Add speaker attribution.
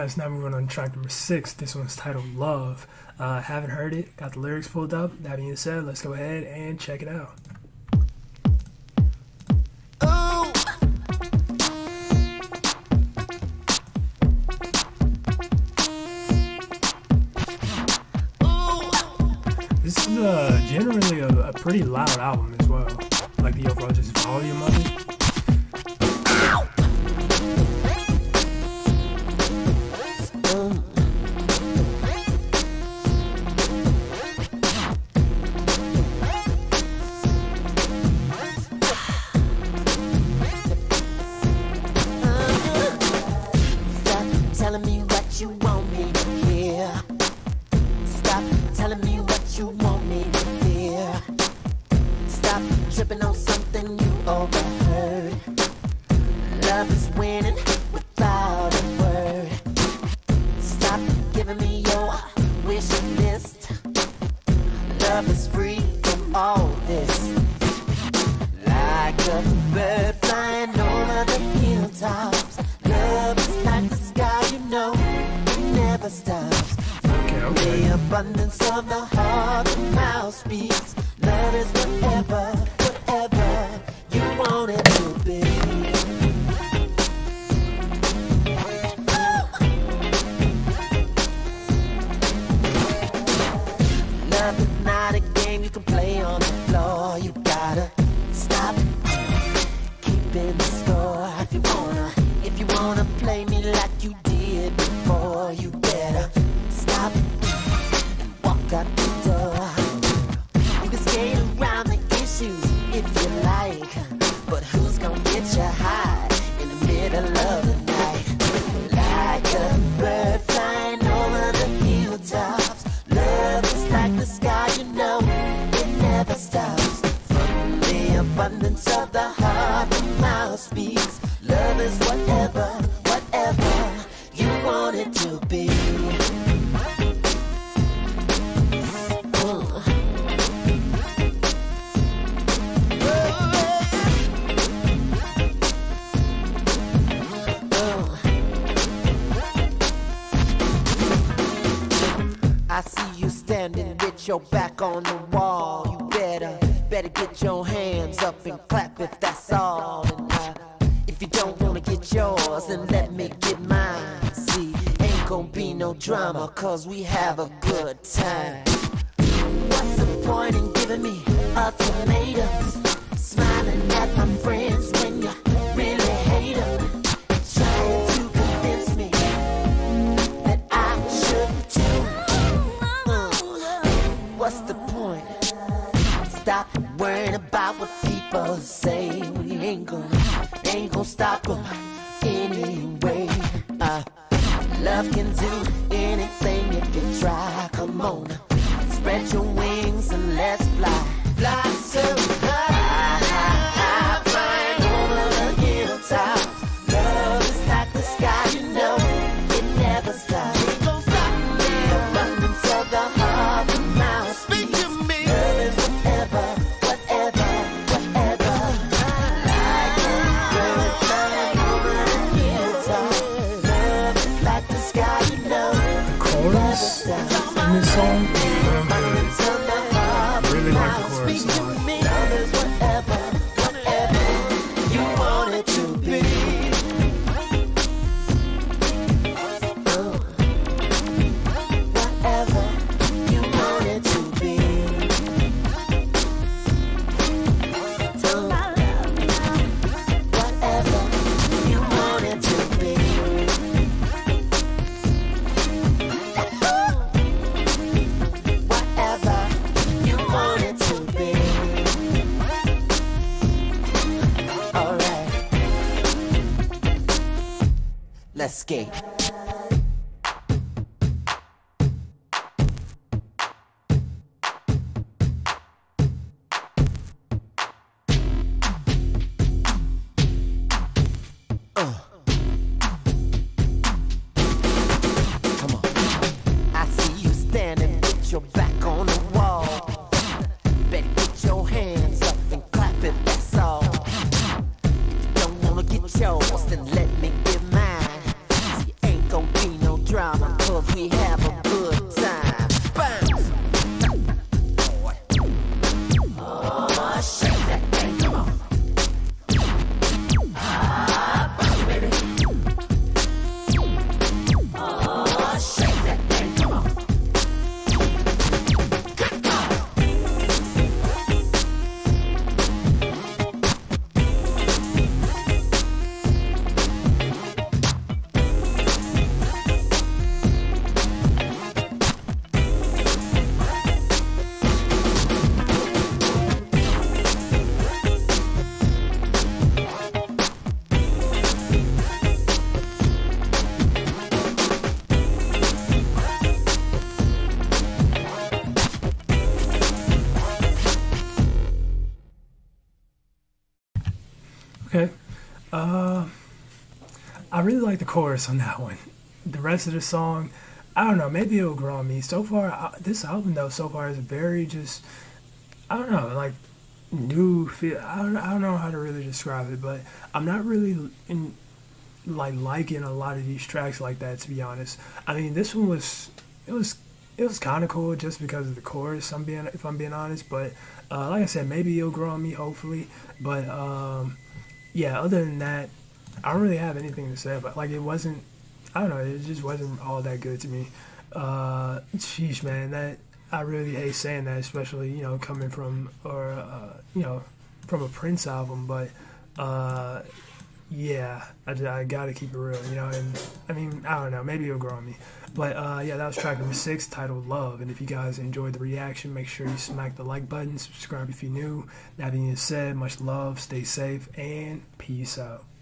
Speaker 1: guys, now moving on to track number 6. This one's titled Love. Haven't heard it, got the lyrics pulled up. That being said, let's go ahead and check it out. This is generally a pretty loud album as well. Like the overall just volume of it.
Speaker 2: Telling me what you want me to hear. Stop telling me what you want me to hear. Stop tripping on something you overheard. Love is winning without a word. Stop giving me your wish list. Love is free from all this. Like a bird flying over the hilltops. Love is like the sky, you know, it never stops.
Speaker 1: Okay.
Speaker 2: The abundance of the heart, the mouth speaks. Love is whatever, whatever you want it to be. Love is not a game you can play on the floor. You gotta stop keeping the score. If you wanna play me like you did before, you better stop and walk out the door. You can skate around the issues if you like, but who's gonna get you high in the middle of the night? Like a bird flying over the hilltops. Love is like the sky, you know, it never stops. From the abundance of the heart, the mouth speaks. Love is whatever, whatever you want it to be. I see you standing with your back on the wall. You better get your hands up and clap if that's all. And if you don't wanna get yours, then let me get mine. See, ain't gonna be no drama, cause we have a good time. What's the point in giving me ultimatums? Smiling at my friends when you really hate them. Trying to convince me that I should too. What's the point? Stop worrying about what people say. We ain't gonna stop them anyway. Love can do anything if you try. Come on, spread your wings and let's fly. Fly so high, flying over the hilltops. Love is like the sky, you know, it never stops. It don't stop. The abundance of the heart, the mouth speak to me. Love is whatever, whatever, whatever. Like a bird flying over the hilltops. Love is like the sky, you know,
Speaker 1: The chorus in this song is real good. I really like the chorus a lot.
Speaker 2: love is whatever, whatever you want it to be. Whatever you want it to be. Whatever you want it to be. Whatever you want it to be. Alright. Let's skate. Come on. I see you standing with your back on the wall. Better get your hands up and clap if that's all. If you don't wanna get yours, then let me get mine. See,
Speaker 1: Okay. Uh, I really like the chorus on that one. The rest of the song, I don't know. Maybe it'll grow on me. So far, this album though, so far is very just. I don't know, like new feel. I don't know how to really describe it, but I'm not really in like liking a lot of these tracks like that, to be honest. I mean, this one was it was it was kind of cool just because of the chorus. If I'm being honest, but like I said, maybe it'll grow on me, hopefully. But yeah, other than that, I don't really have anything to say about. Like it wasn't. I don't know. It just wasn't all that good to me. Sheesh, man. That I really hate saying that, especially coming from from a Prince album, but. Yeah, I gotta keep it real, and I mean, I don't know, maybe it'll grow on me. But yeah, that was track number 6, titled Love. And if you guys enjoyed the reaction, make sure you smack the like button, subscribe if you're new. That being said, much love, stay safe, and peace out.